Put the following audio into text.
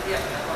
เทียบแล้วก็